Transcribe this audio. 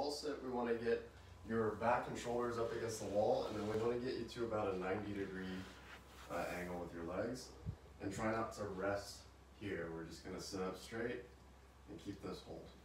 wall sit, we want to get your back and shoulders up against the wall, and then we want to get you to about a 90-degree angle with your legs. And try not to rest here. We're just going to sit up straight and keep this hold.